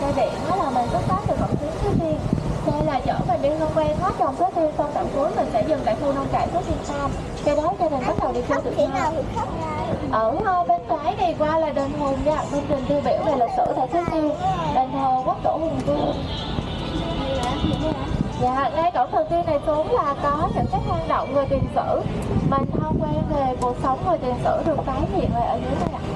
xe điện đó là mình xuất phát từ cổng tuyến Suối Tiên. Xe là chở mình đi tham quan hết trồng Suối Tiên, xong tận cuối mình sẽ dừng tại khu nông trại Suối Tiên Farm. Cái đó gia đình bắt đầu đi chơi tự do. Ở bên trái đi qua là đền Hùng nha, công trình tiêu biểu về lịch sử tại Suối Tiên, đền thờ Quốc tổ Hùng Vương. Dạ, ngay cổng Thường Tiên này xuống là có những cái hang động người tiền sử. Mình tham quan về cuộc sống người tiền sử được tái hiện lại ở dưới đây ạ.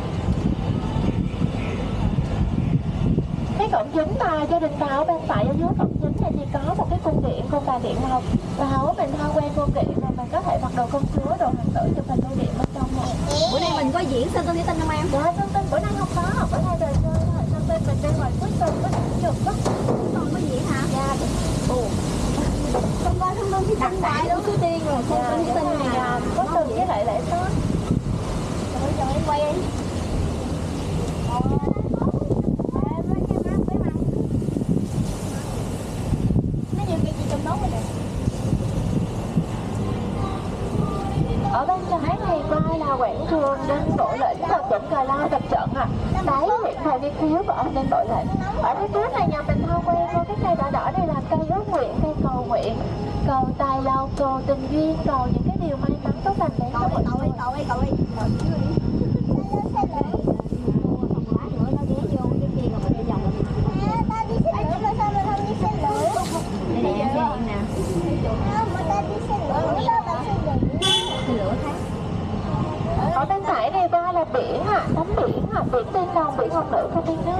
Cái cổng chính mà gia đình vào ở bên phải ở dưới cổng chính này thì có một cái cung điện, cung đàn điện ngọc. Và hầu mình tham quan cung điện này mình có thể mặc đồ công chúa, đồ hoàng tử, chụp hình lưu niệm bên trong này. Bữa nay mình có diễn Sơn Tinh Thủy Tinh không em? Dạ, Sơn Tinh bữa nay không có, bữa nay đời chơi thôi. Sơn Tinh mình đi ngoài cuối tuần có những trường đó. Còn có diễn hả? Dạ. Ồ. Không có Sơn Tinh Thủy Tinh đại đó. Suối Tiên rồi Sơn Tinh Thủy Tinh này có tuần với lại lễ Tết. Trời ơi, quay đi. Ở bên trái này coi là quảng trường Đinh Bộ Lĩnh và tỉnh Cà Lao tập trận ạ. Đấy hiện thời viên thiếu của ông Đinh Bộ Lĩnh. Ở phía trước này nhà mình tham quan vô cái cây đỏ đỏ này là cây ước nguyện, cây cầu nguyện, cầu tài lộc, cầu tình duyên, cầu những cái điều may mắn tốt lành đến cho mọi người. Cầu đi. Ở bên phải này qua là biển ạ, tắm biển ạ, biển Tiên Long, biển Ngọc Nữ, không đi nước.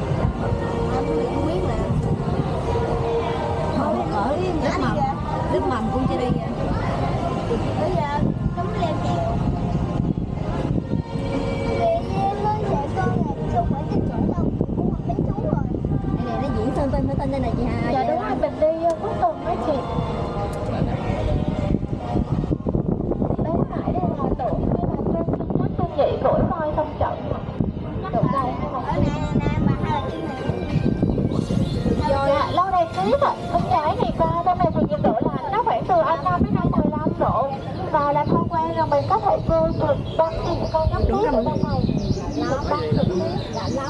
Ở nước mầm cũng chưa đi vậy. Bây giờ cấm leo trèo. Nó diễn Sơn Tinh Thủy Tinh đây này chị Hà. Dạ đúng rồi, mình đi cuối tuần đó chị. Bên phải đây là tượng hay là trên Trung Quốc Trung Nhị Củi Voi Sông Trận. Tượng này hay là dạ, lâu này tiếp ạ. Bên trái này qua, bên này thì nhiệt độ lạnh, nó khoảng từ âm 5 đến 15 độ. Và là tham quan rồi mình có thể chơi được băng những con nhắm tiếp ở bên này. Nó băng trực tiếp, lạnh lắm.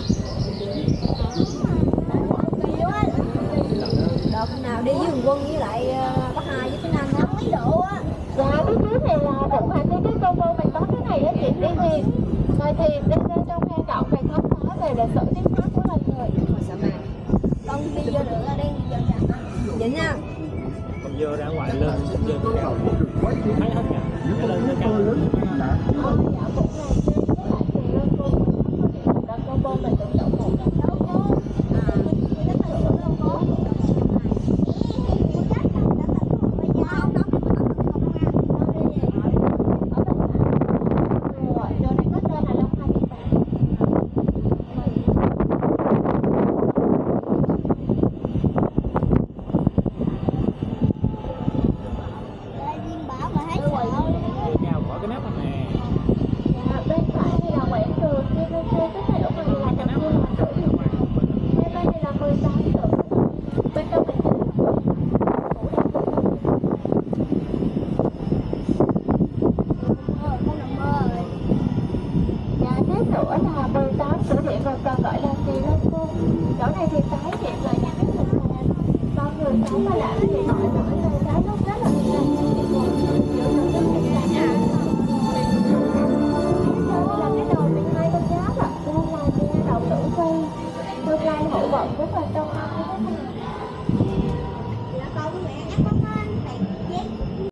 Đợt nào đi với Hùng Quân với lại bác Hai với Tiếng Anh đó mấy độ á. Dạ, cái trước này là đụng hàng cái combo mình có cái này á chị, đi thuyền. Ngồi thuyền đi lên trong hang động này khám phá về lịch sử tiếng hát của loài người. Sợ mà. Con đi vô nữa là đen đi vô chặt. Vậy nha. Còn vô ra ngoài lên trên cái cầu thấy hết cả. Cái lên cái cao lớn. Dạ, cũng là trên cái lại thuyền lên combo mình tự động một. Nữa là 18 cửa điện còn gọi là Kỳ Lân Cung. Chỗ này thì tái hiện lại những cái hình làng con người sống mà làm gì nổi về cái lúc rất là hiền lành như chị Hùng giữa những cái hình làng nha. Đây là cái đồi 12 con giáp ạ, tương lai kia đầu tử phi, tương lai hậu vận rất là trong